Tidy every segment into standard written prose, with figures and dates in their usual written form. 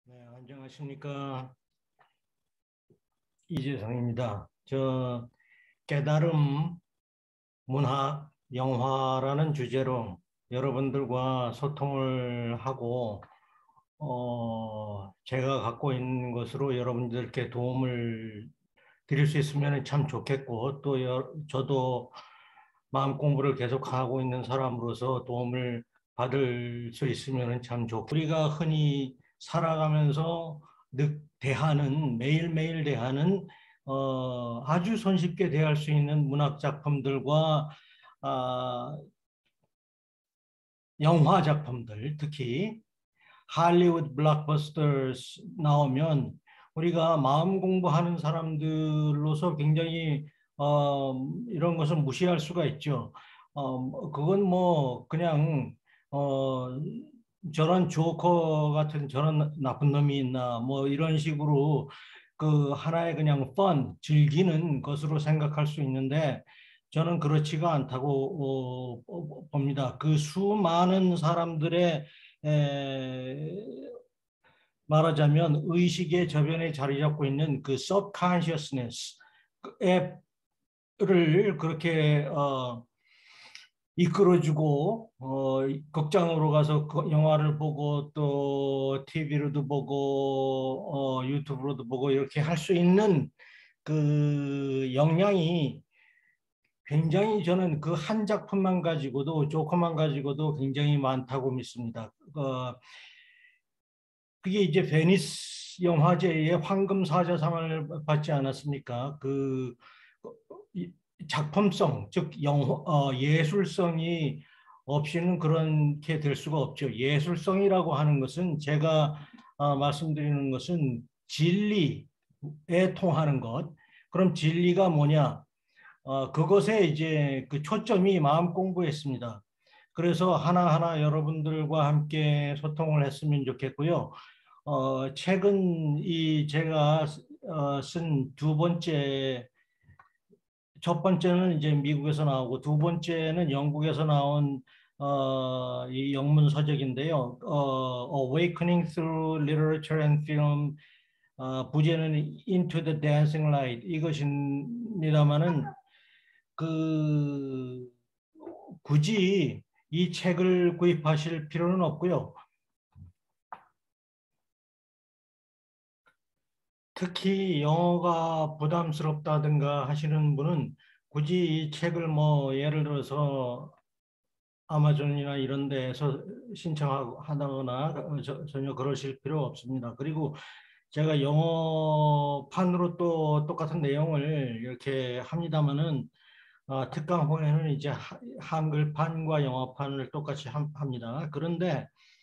네, 안녕하십니까. 이재성입니다. 저 깨달음, 문학, 영화라는 주제로 여러분들과 소통을 하고 제가 갖고 있는 것으로 여러분들께 도움을 드릴 수 있으면 참 좋겠고 또 저도 마음 공부를 계속하고 있는 사람으로서 도움을 받을 수 있으면 참 좋고 우리가 흔히 살아가면서 대하는 매일매일 대하는 아주 손쉽게 대할 수 있는 문학 작품들과 아, 영화 작품들 특히 할리우드 블록버스터 나오면 우리가 마음 공부하는 사람들로서 굉장히 이런 것을 무시할 수가 있죠. 그건 뭐 그냥 어, 저런 조커 같은 저런 나쁜 놈이 있나 뭐 이런 식으로 그 하나의 그냥 즐기는 것으로 생각할 수 있는데 저는 그렇지가 않다고 봅니다. 그 수많은 사람들의 에, 말하자면 의식의 저변에 자리 잡고 있는 그 subconsciousness를 그렇게 이끌어주고 극장으로 가서 영화를 보고 또 TV로도 보고 유튜브로도 보고 이렇게 할 수 있는 그 역량이 굉장히 저는 그 한 작품만 가지고도 조커만 가지고도 굉장히 많다고 믿습니다. 그게 이제 베니스 영화제의 황금 사자상을 받지 않았습니까? 이 작품성, 즉 예술성이 없이는 그렇게 될 수가 없죠. 예술성이라고 하는 것은 제가 말씀드리는 것은 진리에 통하는 것. 그럼 진리가 뭐냐? 그것에 이제 그 초점이 마음 공부였습니다. 그래서 하나하나 여러분들과 함께 소통을 했으면 좋겠고요. 최근 제가 쓴 두 번째, 첫 번째는 이제 미국에서 나오고 두 번째는 영국에서 나온 이 영문 서적인데요. Awakening Through Literature and Film, 부제는 Into the Dancing Light 이것입니다만은 그 굳이 이 책을 구입하실 필요는 없고요. 특히 영어가 부담스럽다든가 하시는 분은 굳이 이 책을 뭐 예를 들어서 아마존이나 이런 데에서 신청하거나 전혀 그러실 필요 없습니다. 그리고 제가 영어판으로 또 똑같은 내용을 이렇게 합니다마는 특강호에는 이제 한글판과 영어판을 똑같이 합니다. 그런데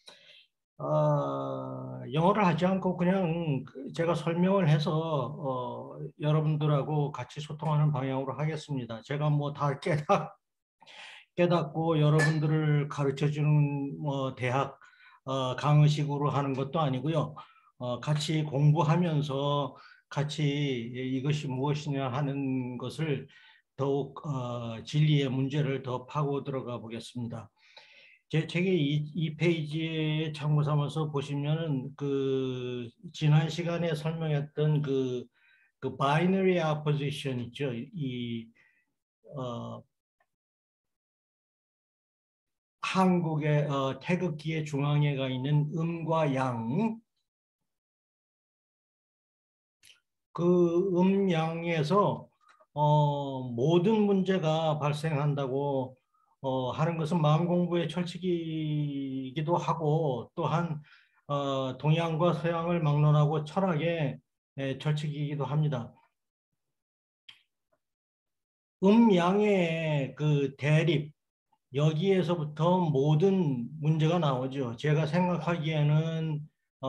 영어를 하지 않고 그냥 제가 설명을 해서 여러분들하고 같이 소통하는 방향으로 하겠습니다. 제가 뭐 다 깨닫고 여러분들을 가르쳐 주는 뭐 대학 강의식으로 하는 것도 아니고요. 같이 공부하면서 같이 이것이 무엇이냐 하는 것을 더욱 진리의 문제를 더 파고 들어가 보겠습니다. 제 책의 이 페이지에 참고 삼아서 보시면은 그 지난 시간에 설명했던 그 바이너리 아포지션 있죠. 어, 한국의 태극기의 중앙에 가 있는 음과 양, 그 음양에서 모든 문제가 발생한다고 하는 것은 마음 공부의 철칙이기도 하고 또한 동양과 서양을 막론하고 철학의 철칙이기도 합니다. 음양의 그 대립 여기에서부터 모든 문제가 나오죠. 제가 생각하기에는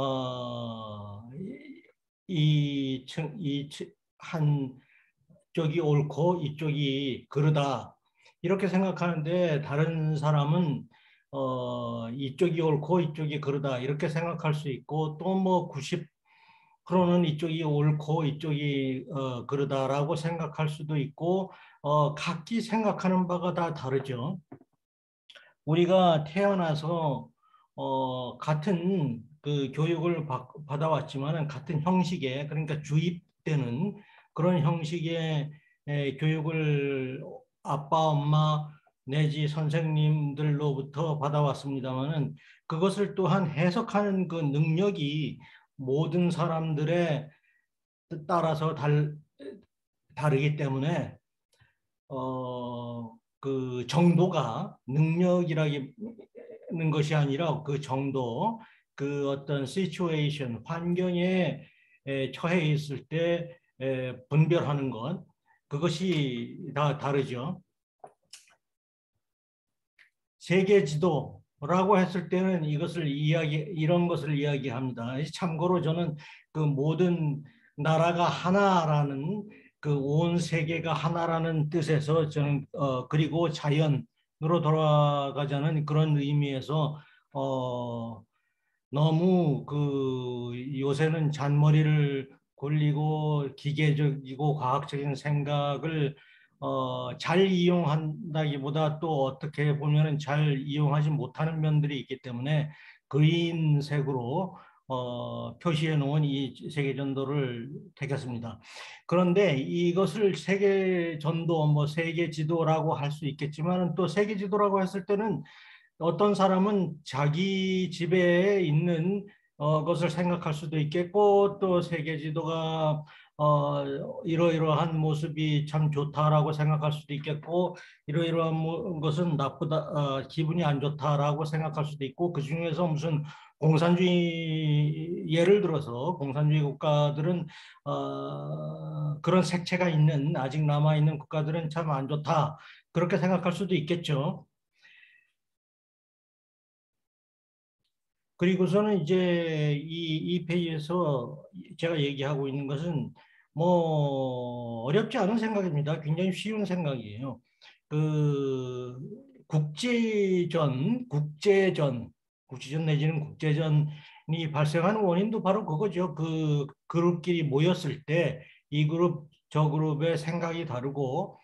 한 쪽이 옳고 이쪽이 그르다 이렇게 생각하는데 다른 사람은 이쪽이 옳고 이쪽이 그르다 이렇게 생각할 수 있고 또 뭐 90%는 이쪽이 옳고 이쪽이 그르다라고 생각할 수도 있고 각기 생각하는 바가 다 다르죠. 우리가 태어나서 같은 그 교육을 받아왔지만은 같은 형식의 그러니까 주입되는 그런 형식의 교육을 아빠, 엄마 내지 선생님들로부터 받아왔습니다만은 그것을 또한 해석하는 그 능력이 모든 사람들에 따라서 다르기 때문에 그 정도가 능력이라는 것이 아니라 그 정도, 그 어떤 시츄에이션, 환경에 처해 있을 때 분별하는 것, 그것이 다 다르죠. 세계 지도라고 했을 때는 이런 것을 이야기합니다. 참고로 저는 그 모든 나라가 하나라는 그 온 세계가 하나라는 뜻에서 저는 그리고 자연으로 돌아가자는 그런 의미에서 너무 그 요새는 잔머리를 굴리고 기계적이고 과학적인 생각을 잘 이용한다기보다 또 어떻게 보면은 잘 이용하지 못하는 면들이 있기 때문에 그린색으로 표시해 놓은 이 세계 전도를 택했습니다. 그런데 이것을 세계 전도, 뭐 세계 지도라고 할 수 있겠지만은 또 세계 지도라고 했을 때는 어떤 사람은 자기 집에 있는 것을 생각할 수도 있겠고 또 세계 지도가 이러이러한 모습이 참 좋다라고 생각할 수도 있겠고 이러이러한 것은 나쁘다 기분이 안 좋다라고 생각할 수도 있고 그중에서 무슨 공산주의 예를 들어서 공산주의 국가들은 그런 색채가 있는 아직 남아 있는 국가들은 참 안 좋다 그렇게 생각할 수도 있겠죠. 그리고서는 이제 이 페이지에서 제가 얘기하고 있는 것은 뭐 어렵지 않은 생각입니다. 굉장히 쉬운 생각이에요. 그 국제전 내지는 국제전이 발생하는 원인도 바로 그거죠. 그 그룹끼리 모였을 때 이 그룹 저 그룹의 생각이 다르고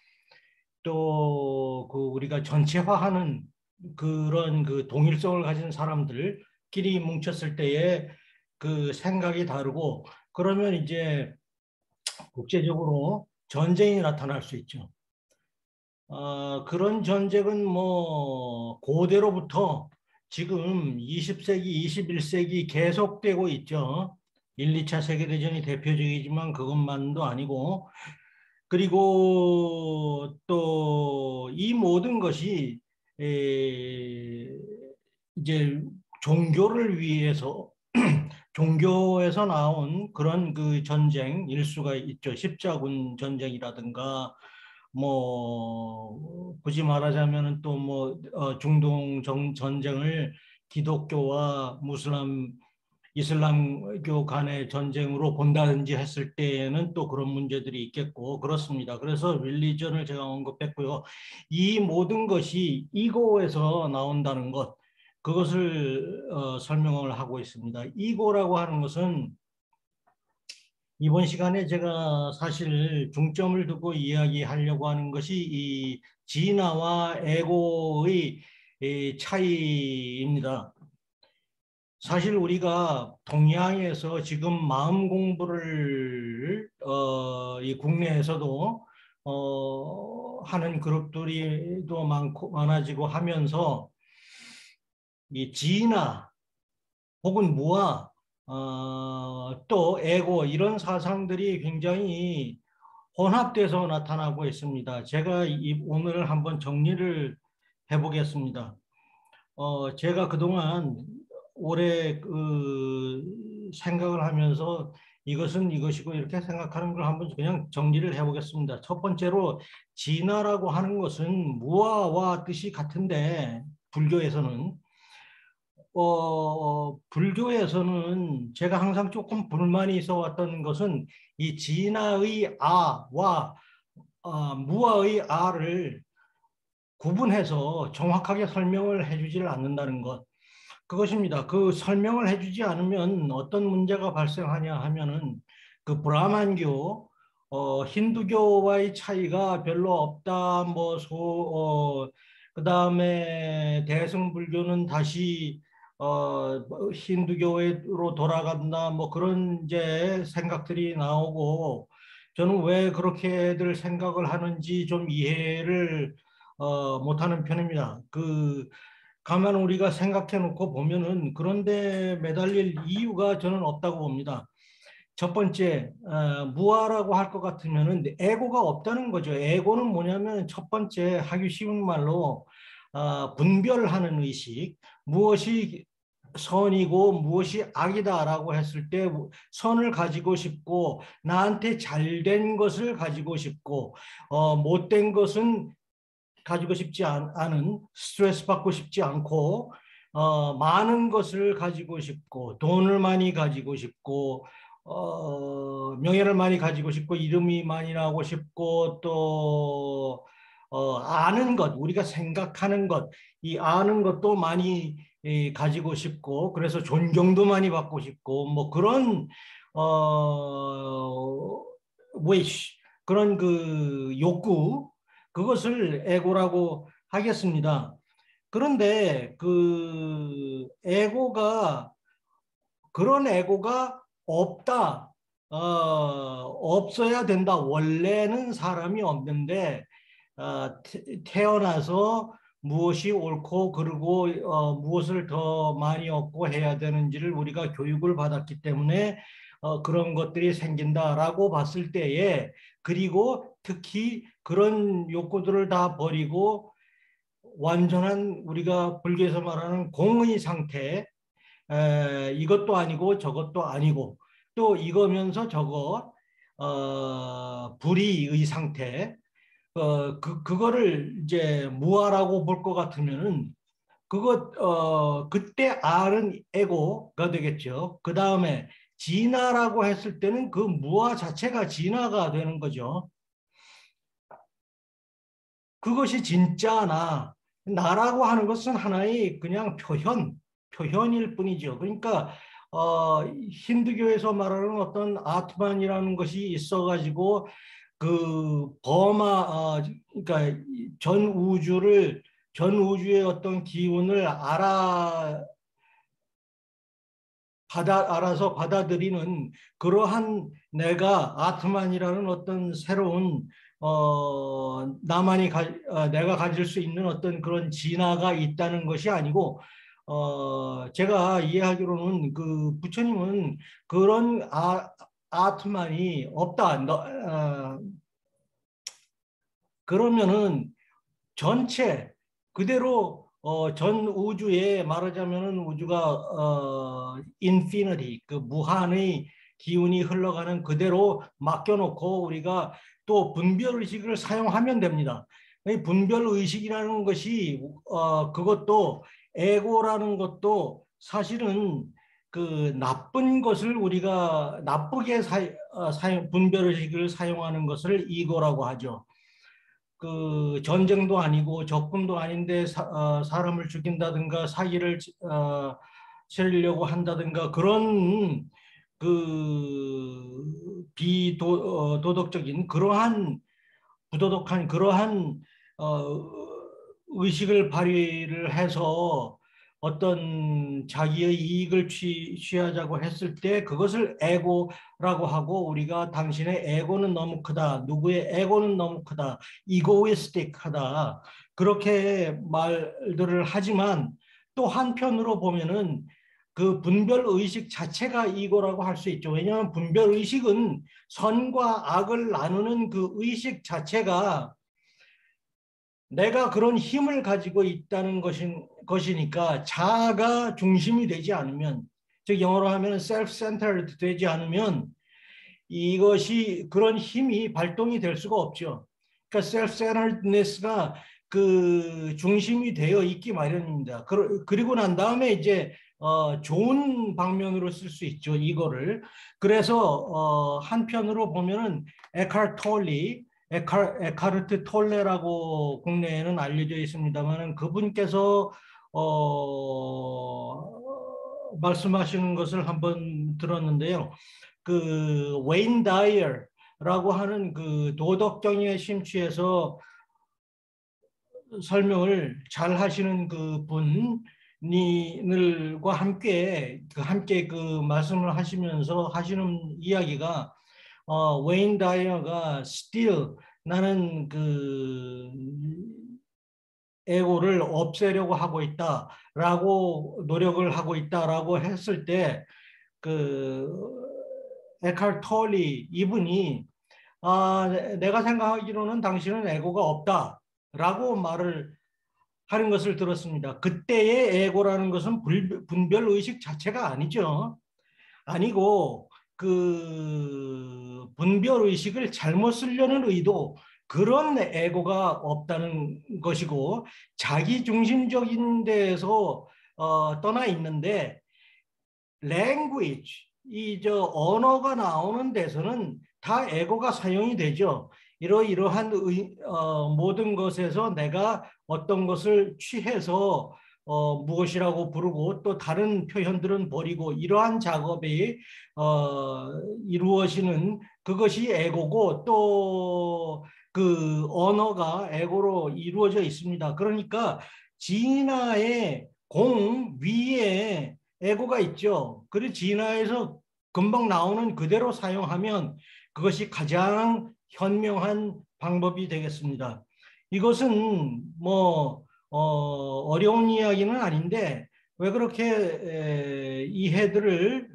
또 그 우리가 전체화하는 그런 그 동일성을 가진 사람들끼리 뭉쳤을 때의 그 생각이 다르고 그러면 이제 국제적으로 전쟁이 나타날 수 있죠. 그런 전쟁은 뭐 고대로부터 지금 20세기, 21세기 계속되고 있죠. 1, 2차 세계대전이 대표적이지만 그것만도 아니고 그리고 또 이 모든 것이 이제 종교를 위해서 종교에서 나온 그런 그 전쟁일 수가 있죠. 십자군 전쟁이라든가 뭐 굳이 말하자면은 또 뭐 중동 전쟁을 기독교와 이슬람교 간의 전쟁으로 본다든지 했을 때에는 또 그런 문제들이 있겠고 그렇습니다. 그래서 릴리전을 제가 언급했고요. 이 모든 것이 이고에서 나온다는 것 그것을 설명을 하고 있습니다. 이고라고 하는 것은 이번 시간에 제가 사실 중점을 두고 이야기하려고 하는 것이 이 진화와 에고의 차이입니다. 사실 우리가 동양에서 지금 마음 공부를 이 국내에서도 하는 그룹들이 또 많아지고 하면서 이 진화 혹은 무아 또 에고 이런 사상들이 굉장히 혼합돼서 나타나고 있습니다. 제가 오늘 한번 정리를 해보겠습니다. 제가 그동안 오래 그 생각을 하면서 이것은 이것이고 이렇게 생각하는 걸 한번 그냥 정리를 해보겠습니다. 첫 번째로 진화라고 하는 것은 무아와 뜻이 같은데 불교에서는 불교에서는 제가 항상 조금 불만이 있어 왔던 것은 이 진화의 아와 무아의 아를 구분해서 정확하게 설명을 해주지를 않는다는 것. 그것입니다. 그 설명을 해주지 않으면 어떤 문제가 발생하냐 하면은 그 브라만교, 힌두교와의 차이가 별로 없다. 그다음에 대승불교는 다시 힌두교로 돌아간다 뭐 그런 이제 생각들이 나오고 저는 왜 그렇게들 생각을 하는지 좀 이해를 못하는 편입니다. 가만 우리가 생각해 놓고 보면은 그런데 매달릴 이유가 저는 없다고 봅니다. 첫 번째, 무아라고 할 것 같으면은 에고가 없다는 거죠. 에고는 뭐냐면 첫 번째 하기 쉬운 말로 분별하는 의식, 무엇이 선이고 무엇이 악이다라고 했을 때 선을 가지고 싶고 나한테 잘된 것을 가지고 싶고 못된 것은 가지고 싶지 않은 스트레스 받고 싶지 않고 많은 것을 가지고 싶고 돈을 많이 가지고 싶고 명예를 많이 가지고 싶고 이름이 많이 나고 싶고 또 아는 것 우리가 생각하는 것 이 아는 것도 많이 가지고 싶고 그래서 존경도 많이 받고 싶고 뭐 그런 wish 그런 그 욕구 그것을 에고라고 하겠습니다. 그런데 그런 에고가 없다. 없어야 된다. 원래는 사람이 없는데 태어나서 무엇이 옳고 그리고 무엇을 더 많이 얻고 해야 되는지를 우리가 교육을 받았기 때문에 그런 것들이 생긴다라고 봤을 때에 그리고 특히 그런 욕구들을 다 버리고 완전한 우리가 불교에서 말하는 공의 상태 이것도 아니고 저것도 아니고 또 이거면서 저거 불의의 상태 그거를 이제 무아라고 볼 것 같으면은 그때 R은 에고가 되겠죠. 그 다음에 진화라고 했을 때는 그 무아 자체가 진화가 되는 거죠. 그것이 진짜 나라고 하는 것은 하나의 그냥 표현일 뿐이죠. 그러니까 힌두교에서 말하는 어떤 아트만이라는 것이 있어가지고 그러니까 전 우주의 어떤 기운을 알아서 받아들이는 그러한 내가 아트만이라는 어떤 새로운 내가 가질 수 있는 어떤 그런 진화가 있다는 것이 아니고 제가 이해하기로는 그 부처님은 그런 아트만이 없다. 그러면은 전체 그대로 전 우주에 말하자면은 우주가 인피니티 그 무한의 기운이 흘러가는 그대로 맡겨놓고 우리가 또 분별 의식을 사용하면 됩니다. 이 분별 의식이라는 것이 그것도 에고라는 것도 사실은 그 나쁜 것을 우리가 나쁘게 분별 의식을 사용하는 것을 이거라고 하죠. 그 전쟁도 아니고 적군도 아닌데 사람을 죽인다든가 사기를 치려고 한다든가 그런 비도덕적인 그러한 부도덕한 그러한 의식을 발휘를 해서 어떤 자기의 이익을 취하자고 했을 때 그것을 에고라고 하고 우리가 당신의 에고는 너무 크다. 누구의 에고는 너무 크다. 이고이스틱하다. 그렇게 말들을 하지만 또 한편으로 보면은 그 분별 의식 자체가 이거라고 할 수 있죠. 왜냐하면 분별 의식은 선과 악을 나누는 그 의식 자체가 내가 그런 힘을 가지고 있다는 것이니까 자아가 중심이 되지 않으면 즉 영어로 하면 self-centered 되지 않으면 이것이 그런 힘이 발동이 될 수가 없죠. 그러니까 self-centeredness가 그 중심이 되어 있기 마련입니다. 그리고 난 다음에 이제 좋은 방면으로 쓸 수 있죠. 이거를. 그래서 한편으로 보면은 에카르트 톨레라고 국내에는 알려져 있습니다만 그분께서 말씀하시는 것을 한번 들었는데요. 그 웨인 다이어라고 하는 그 도덕경에 심취해서 설명을 잘 하시는 그 님들과 함께 그 말씀을 하시면서 하시는 이야기가 웨인 다이어가 still 나는 그 에고를 없애려고 하고 있다라고 노력을 하고 있다라고 했을 때 그 에칼 톨리 이분이 내가 생각하기로는 당신은 에고가 없다라고 말을 하는 것을 들었습니다. 그때의 에고라는 것은 분별 의식 자체가 아니죠. 아니고 그 분별 의식을 잘못 쓰려는 의도 그런 에고가 없다는 것이고 자기 중심적인 데에서 떠나 있는데 language 이 저 언어가 나오는 데서는 다 에고가 사용이 되죠. 이러이러한 모든 것에서 내가 어떤 것을 취해서 무엇이라고 부르고 또 다른 표현들은 버리고 이러한 작업이 이루어지는 그것이 에고고 또 그 언어가 에고로 이루어져 있습니다. 그러니까 진화의 공 위에 에고가 있죠. 그리고 진화에서 금방 나오는 그대로 사용하면 그것이 가장 현명한 방법이 되겠습니다. 이것은 뭐 어려운 이야기는 아닌데 왜 그렇게 이해들을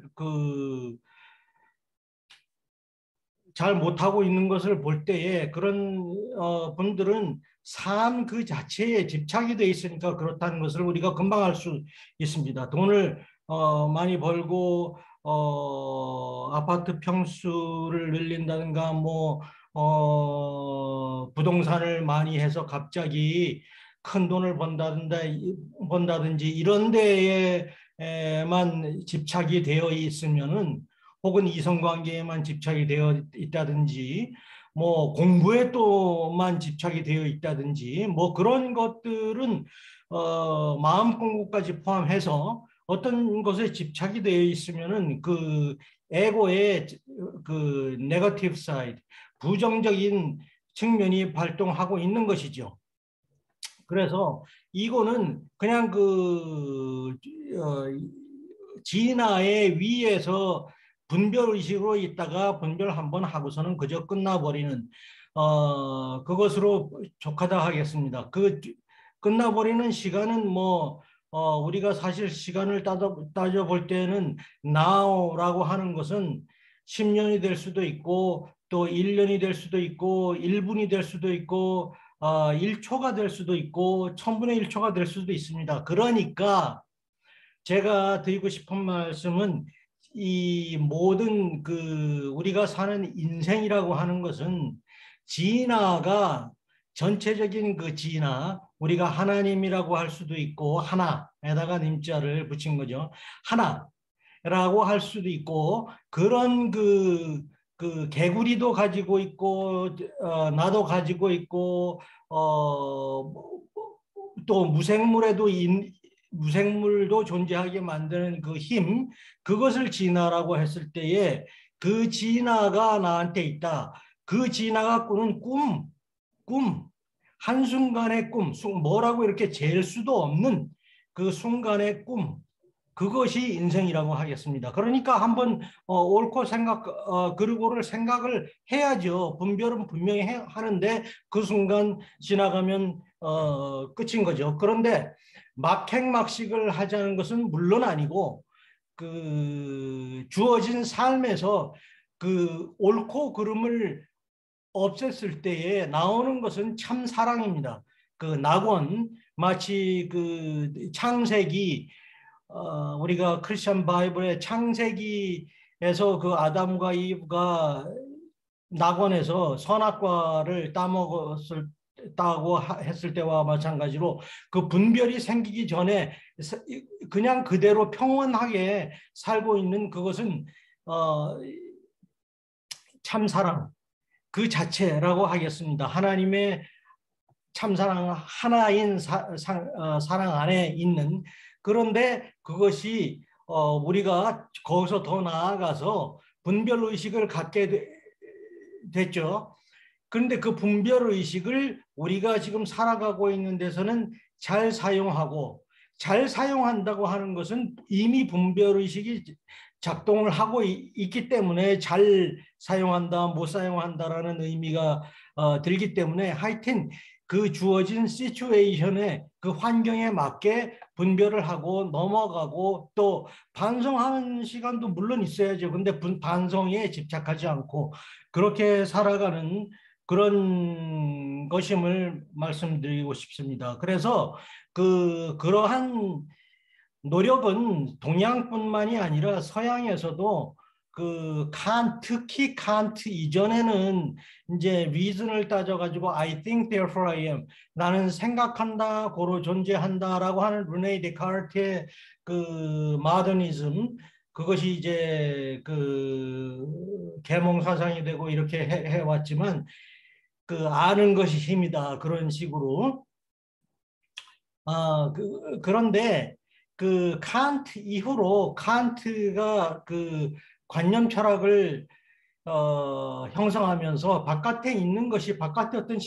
잘 못하고 있는 것을 볼 때에 그런 분들은 삶 그 자체에 집착이 돼 있으니까 그렇다는 것을 우리가 금방 알 수 있습니다. 돈을 많이 벌고 아파트 평수를 늘린다든가 뭐 부동산을 많이 해서 갑자기 큰 돈을 번다든지 이런 데에만 집착이 되어 있으면은 혹은 이성관계에만 집착이 되어 있다든지 뭐 공부에 또만 집착이 되어 있다든지 뭐 그런 것들은 마음 공부까지 포함해서 어떤 것에 집착이 되어 있으면은 그 에고의 그 네거티브 사이드 부정적인 측면이 발동하고 있는 것이죠. 그래서 이거는 그냥 진화의 위에서 분별 의식으로 있다가 분별 한번 하고서는 그저 끝나버리는 그것으로 족하다 하겠습니다. 그 끝나버리는 시간은 뭐 우리가 사실 시간을 따져볼 때는 now라고 하는 것은 10년이 될 수도 있고 또 1년이 될 수도 있고 1분이 될 수도 있고 1초가 될 수도 있고 1000분의 1초가 될 수도 있습니다. 그러니까 제가 드리고 싶은 말씀은 이 모든 그 우리가 사는 인생이라고 하는 것은 진화가 전체적인 그 진화 우리가 하나님이라고 할 수도 있고 하나에다가 님자를 붙인 거죠. 하나라고 할 수도 있고 그런 그 개구리도 가지고 있고 나도 가지고 있고 또 무생물도 존재하게 만드는 그 힘, 그것을 진화라고 했을 때에 그 진화가 나한테 있다. 그 진화가 꾸는 꿈, 한순간의 꿈, 뭐라고 이렇게 잴 수도 없는 그 순간의 꿈, 그것이 인생이라고 하겠습니다. 그러니까 한번 옳고 그르고를 생각을 해야죠. 분별은 분명히 하는데 그 순간 지나가면 끝인 거죠. 그런데 막행막식을 하자는 것은 물론 아니고 그 주어진 삶에서 그 옳고 그름을 없앴을 때에 나오는 것은 참 사랑입니다. 그 낙원 마치 그 창세기 우리가 크리스천 바이블의 창세기에서 그 아담과 이브가 낙원에서 선악과를 따고 했을 때와 마찬가지로 그 분별이 생기기 전에 그냥 그대로 평온하게 살고 있는 그것은 참사랑 그 자체라고 하겠습니다. 하나님의 참사랑 하나인 사랑 안에 있는 그런데 그것이 우리가 거기서 더 나아가서 분별의식을 갖게 됐죠. 그런데 그 분별의식을 우리가 지금 살아가고 있는 데서는 잘 사용하고 잘 사용한다고 하는 것은 이미 분별의식이 작동을 하고 있기 때문에 잘 사용한다, 못 사용한다라는 의미가 들기 때문에 하여튼 그 주어진 시츄에이션에 그 환경에 맞게 분별을 하고 넘어가고 또 반성하는 시간도 물론 있어야죠. 근데 반성에 집착하지 않고 그렇게 살아가는 그런 것임을 말씀드리고 싶습니다. 그래서 그러한 노력은 동양뿐만이 아니라 서양에서도 특히 칸트 이전에는 이제 reason을 따져가지고 I think therefore I am, 나는 생각한다 고로 존재한다라고 하는 르네 데카르트의 그 마더니즘, 그것이 이제 그 계몽 사상이 되고 이렇게 해왔지만 그 아는 것이 힘이다 그런 식으로. 그런데 그 칸트 이후로 칸트가 그 관념 철학을 형성하면서 바깥에 있는 것이 바깥에 어떤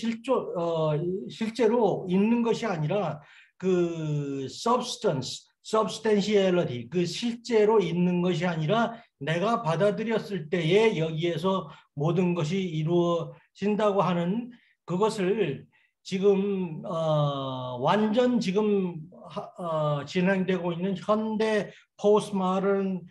실제로 있는 것이 아니라 그 substantiality, 그 실제로 있는 것이 아니라 내가 받아들였을 때에 여기에서 모든 것이 이루어진다고 하는 그것을 지금 완전 지금 진행되고 있는 현대 포스트 모던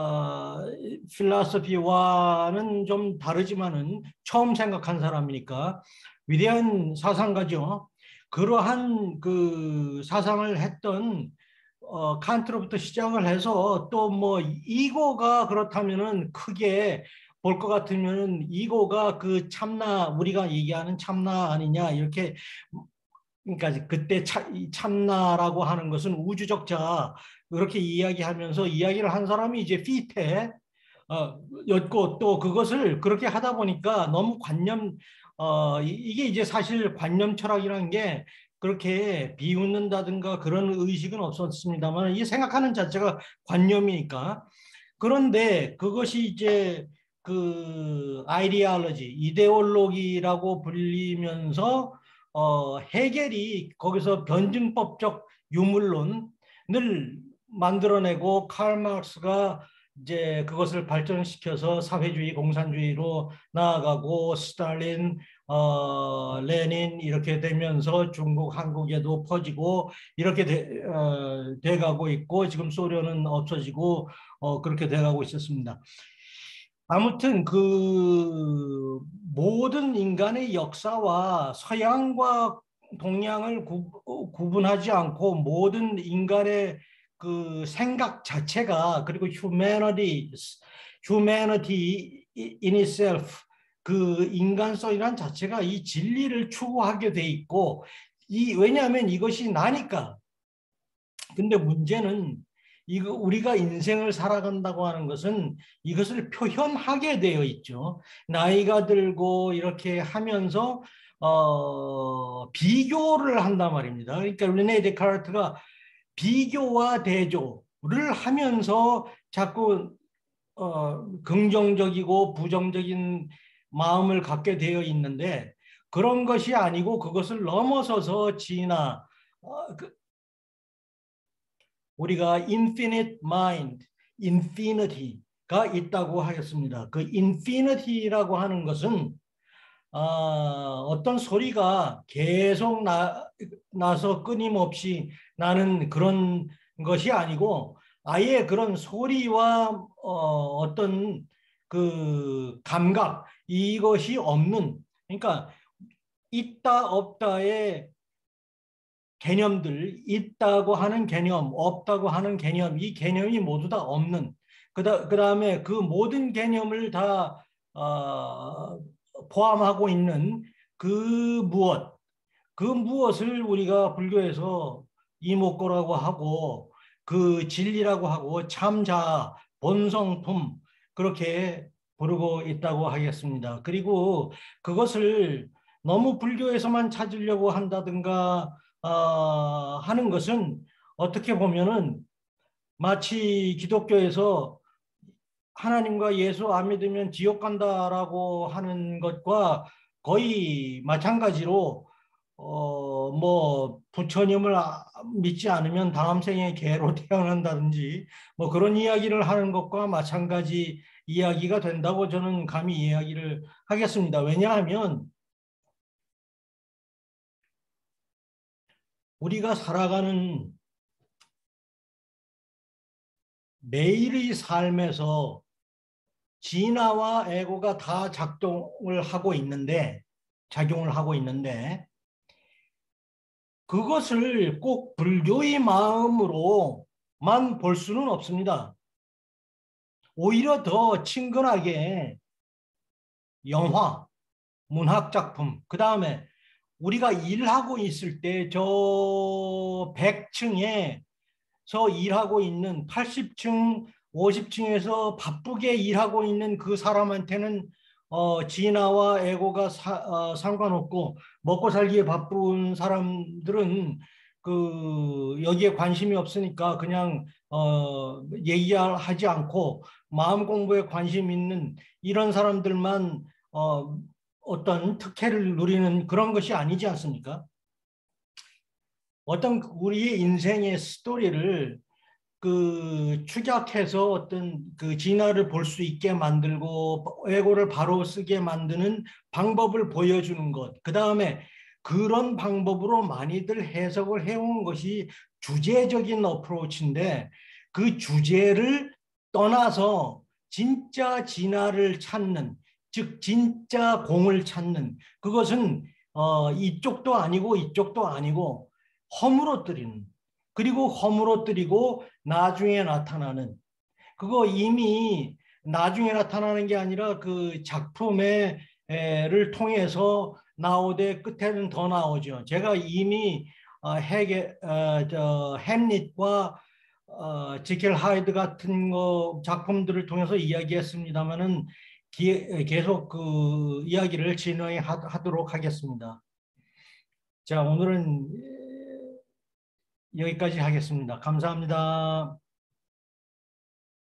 필라소피와는 좀 다르지만은 처음 생각한 사람이니까 위대한 사상가죠. 그러한 그 사상을 했던 칸트로부터 시작을 해서 또 뭐 이고가 그렇다면은 크게 볼 것 같으면은 이고가 그 참나, 우리가 얘기하는 참나 아니냐 이렇게, 그러니까 그때 참나라고 하는 것은 우주적 자 그렇게 이야기하면서 이야기를 한 사람이 이제 피테 였고, 또 그것을 그렇게 하다 보니까 너무 이게 이제 사실 관념 철학이라는 게 그렇게 비웃는다든가 그런 의식은 없었습니다만 이 생각하는 자체가 관념이니까. 그런데 그것이 이제 그 아이디올로지, 이데올로기라고 불리면서 헤겔이 거기서 변증법적 유물론을 만들어내고 칼 마르크스가 이제 그것을 발전시켜서 사회주의, 공산주의로 나아가고 스탈린, 레닌 이렇게 되면서 중국, 한국에도 퍼지고 이렇게 돼가고 있고 지금 소련은 없어지고 그렇게 돼가고 있었습니다. 아무튼 그 모든 인간의 역사와 서양과 동양을 구분하지 않고 모든 인간의 그 생각 자체가, 그리고 humanity in itself, 그 인간성이란 자체가 이 진리를 추구하게 돼 있고, 왜냐하면 이것이 나니까. 근데 문제는 이거 우리가 인생을 살아간다고 하는 것은 이것을 표현하게 되어 있죠. 나이가 들고 이렇게 하면서 비교를 한단 말입니다. 그러니까 르네 데카르트가 비교와 대조를 하면서 자꾸 긍정적이고 부정적인 마음을 갖게 되어 있는데, 그런 것이 아니고 그것을 넘어서서 우리가 infinite mind, infinity가 있다고 하였습니다. 그 infinity라고 하는 것은 어떤 소리가 계속 나서 끊임없이 나는 그런 것이 아니고, 아예 그런 소리와 어떤 그 감각, 이것이 없는, 그러니까 있다 없다의 개념들, 있다고 하는 개념, 없다고 하는 개념, 이 개념이 모두 다 없는, 그다음에 그 모든 개념을 다 포함하고 있는 그 무엇을 우리가 불교에서 이목고라고 하고 그 진리라고 하고 참자, 본성품 그렇게 부르고 있다고 하겠습니다. 그리고 그것을 너무 불교에서만 찾으려고 한다든가 하는 것은 어떻게 보면은 마치 기독교에서 하나님과 예수 안 믿으면 지옥 간다라고 하는 것과 거의 마찬가지로 뭐 부처님을 믿지 않으면 다음 생에 개로 태어난다든지 뭐 그런 이야기를 하는 것과 마찬가지 이야기가 된다고 저는 감히 이야기를 하겠습니다. 왜냐하면 우리가 살아가는 매일의 삶에서 진화와 에고가 다 작용을 하고 있는데 그것을 꼭 불교의 마음으로만 볼 수는 없습니다. 오히려 더 친근하게 영화, 문학작품, 그 다음에 우리가 일하고 있을 때 저 100층에서 일하고 있는 80층, 50층에서 바쁘게 일하고 있는 그 사람한테는 진화와 에고가 상관없고 먹고 살기에 바쁜 사람들은 여기에 관심이 없으니까 그냥 얘기하지 않고 마음 공부에 관심 있는 이런 사람들만 어떤 특혜를 누리는 그런 것이 아니지 않습니까? 어떤 우리의 인생의 스토리를 축약해서 어떤 진화를 볼 수 있게 만들고 에고를 바로 쓰게 만드는 방법을 보여주는 것. 그 다음에 그런 방법으로 많이들 해석을 해온 것이 주제적인 어프로치인데 그 주제를 떠나서 진짜 진화를 찾는, 즉 진짜 공을 찾는 그것은 이쪽도 아니고 이쪽도 아니고 허물어뜨리는, 그리고 허물어뜨리고 나중에 나타나는, 그거 이미 나중에 나타나는 게 아니라 그 작품을 통해서 나오되 끝에는 더 나오죠. 제가 이미 햄릿과 지켈 하이드 같은 작품들을 통해서 이야기했습니다만은 계속 그 이야기를 진행하도록 하겠습니다. 자, 오늘은 여기까지 하겠습니다. 감사합니다.